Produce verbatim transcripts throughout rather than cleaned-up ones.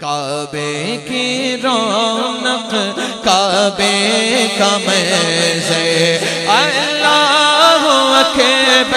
کعبے کی رونق کعبے کا مزے اللہ اکبر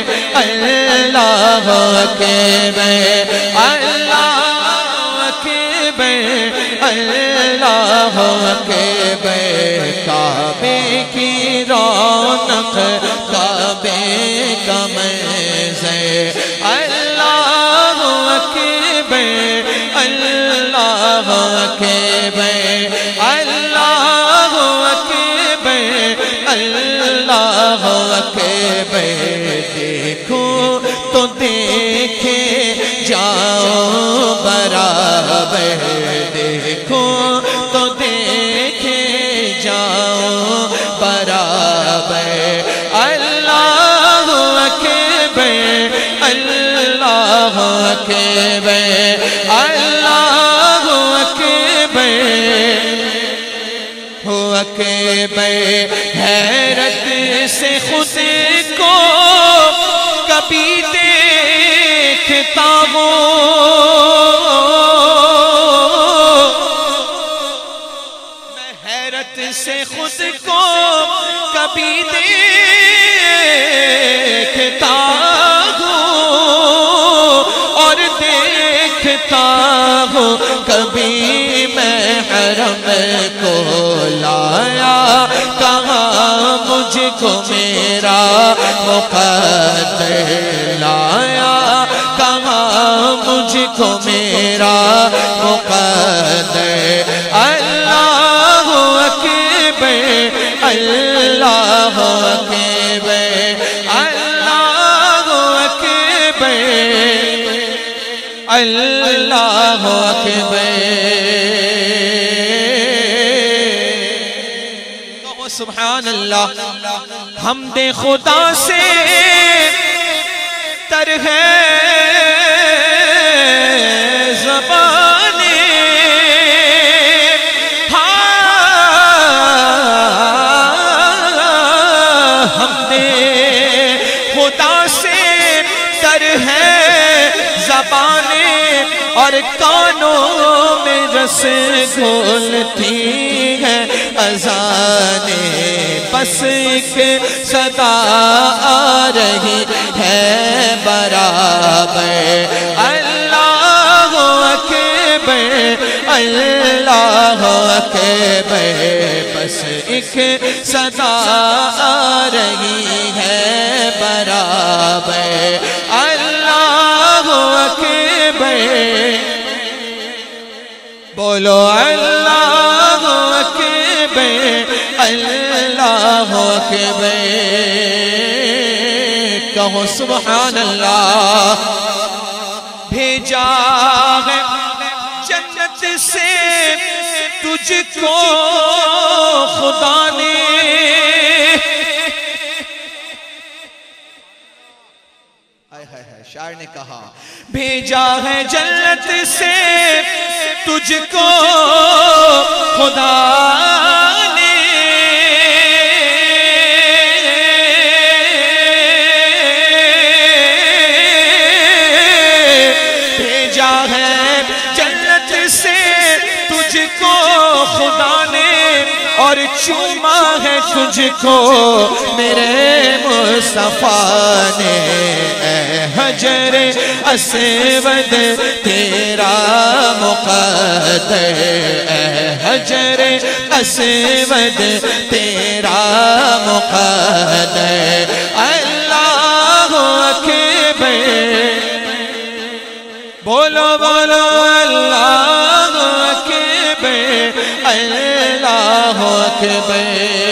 اللہ اکبر اللہ اکبر اللہ اکبر کعبے کی رونق کعبے کا مزے اللہ اکبر اللہ اکبر اللہ اکبر اللہ اکبر دیکھو تو دیکھے جاؤ برابر دیکھو تو دیکھے جاؤ برابر اللہ اکبر اللہ اکبر اللہ اکبر اکبر حیرت سے خود کو کبھی دیکھتا ہوں میں حیرت سے خود کو کبھی دیکھتا ہوں اور دیکھتا ہوں کبھی میں حرم کو لایا کہاں مجھ کو میرا مقدر لایا کہاں مجھ کو میرا مقدر اللہ اکبر اللہ اکبر اللہ اکبر اللہ اکبر سبحان اللہ حمد خدا سے تر ہے زبانیں حمد خدا سے تر ہے زبانیں اور کانوں میں رس گھولتی ہے اذانیں بس ایک صدا آ رہی ہے برابر اللہ اکبر اللہ اکبر بس ایک صدا آ رہی ہے برابر اللہ اکبر بولو اللہ اکبر اللہ اکبر کہو سبحان اللہ بھیجا ہے جنت سے تجھ کو خدا نے شاعر نے کہا بھیجا ہے جنت سے تجھ کو خدا نے بھیجا ہے جنت سے تجھ کو خدا نے اور چوما ہے تجھ کو میرے مصطفیٰ نے اے حجر اسود تیرا مقدر اے حجر اسود تیرا مقدر اللہ اکبر بولو بولو اللہ اکبر اللہ اکبر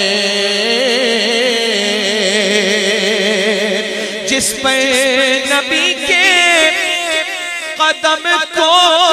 جس پہ نبی کے قدم کو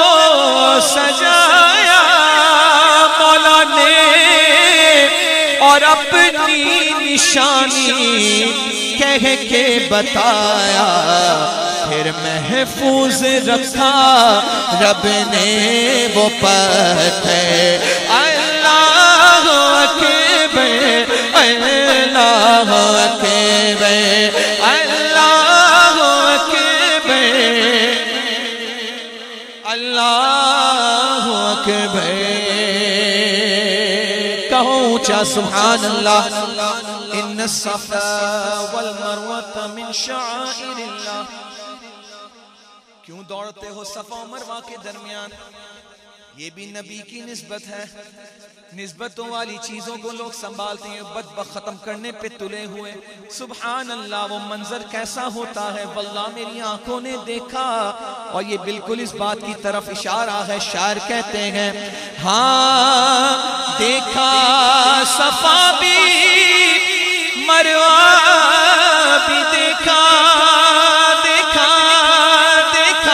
سجایا مولا نے اور اپنی نشانی کہہ کے بتایا پھر محفوظ رکھا رب نے وہ پتھر اللہ اکبر اللہ اکبر اللہ اکبر اللہ اونچا سبحان اللہ۔ ان الصفا والمروہ من شعائر اللہ۔ کیوں دوڑتے ہو صفا و مروہ کے درمیان؟ یہ بھی نبی کی نسبت ہے۔ نسبتوں والی چیزوں کو لوگ سنبھالتے ہیں، بدبخت ختم کرنے پہ تلے ہوئے۔ سبحان اللہ، وہ منظر کیسا ہوتا ہے، واللہ میری آنکھوں نے دیکھا، اور یہ بالکل اس بات کی طرف اشارہ ہے۔ شاعر کہتے ہیں ہاں دیکھا صفا بھی مروہ بھی دیکھا، دیکھا دیکھا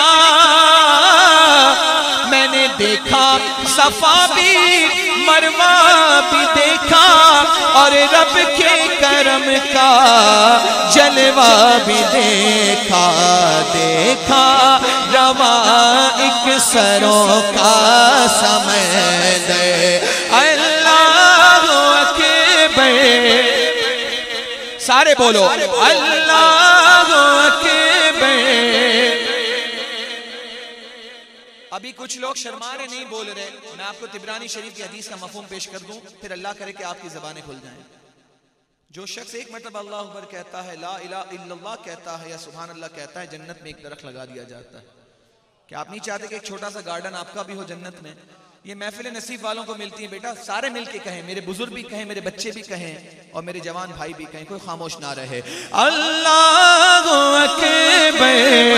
میں نے دیکھا صفا بھی مروہ بھی دیکھا، اور رب کے کرم کا جلوہ بھی دیکھا، دیکھا رواں ایک سروں کا سمند اللہ اکبر، سارے بولو اللہ اکبر۔ ابھی کچھ لوگ شرما رہے نہیں بول رہے، میں آپ کو طبرانی شریف کی حدیث کا مفہوم پیش کر دوں، پھر اللہ کرے کہ آپ کی زبانیں کھل جائیں۔ جو شخص ایک مرتبہ اللہ اکبر کہتا ہے، لا الہ الا اللہ کہتا ہے، یا سبحان اللہ کہتا ہے، جنت میں ایک درخت لگا دیا جاتا ہے۔ کیا آپ نہیں چاہتے کہ ایک چھوٹا سا گارڈن آپ کا بھی ہو جنت میں؟ یہ محفل نصیب والوں کو ملتی ہے، بیٹا سارے مل کے کہیں، میرے بزرگ بھی کہیں، میرے بچے بھی کہیں، اور میرے جوان بھائی بھی کہیں، کوئی خاموش نہ رہے۔ اللہ اکبر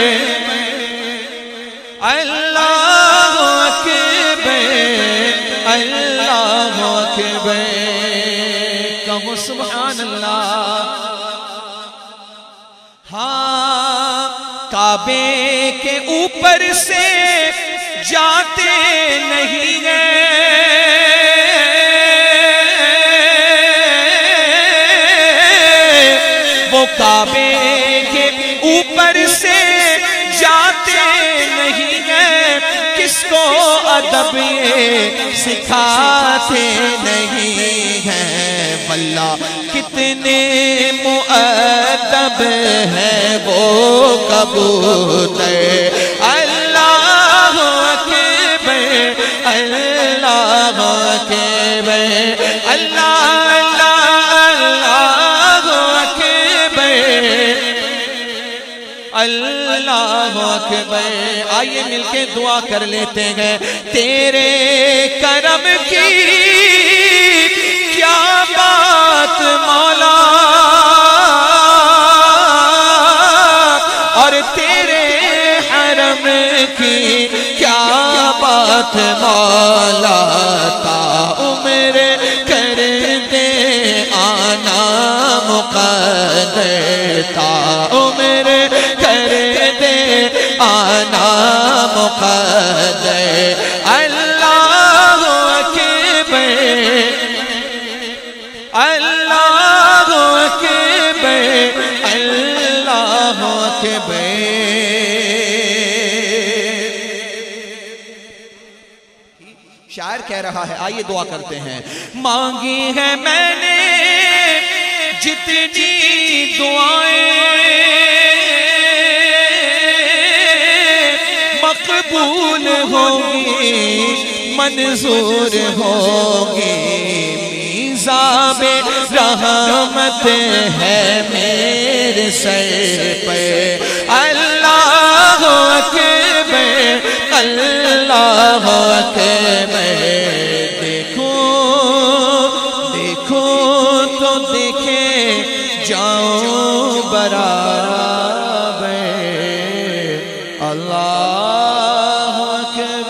اللہ اکبر اللہ اکبر، کہو سبحان اللہ۔ ہاں کعبے کے اوپر سے جاتے نہیں ہیں، وہ کعبے کے اوپر سے جاتے نہیں ہیں، کس کو ادب یہ سکھاتے نہیں ہیں، واللہ کتنے مؤدب ہیں وہ کبوتر۔ اللہ اکبر اللہ اکبر اللہ اللہ اکبر۔ آئیے مل کے دعا کر لیتے ہیں، تیرے کرم کی کیا بات مولا، اور تیرے حرم کی کیا بات مولا، تا عمر کر دے آنا مقدر، تا عمر آنا مقدر۔ اللہ اکبر اللہ اکبر اللہ اکبر۔ شاعر کہہ رہا ہے، آئیے دعا کرتے ہیں۔ مانگی ہے میں نے جتنی دعائیں، مقبول ہوگی منظور ہوگی، میزاب رحمت ہے میرے سر پہ۔ اللہ اکبر اللہ اکبر۔ دیکھو دیکھو تو دیکھے جاؤں برابر، اللہ اکبر۔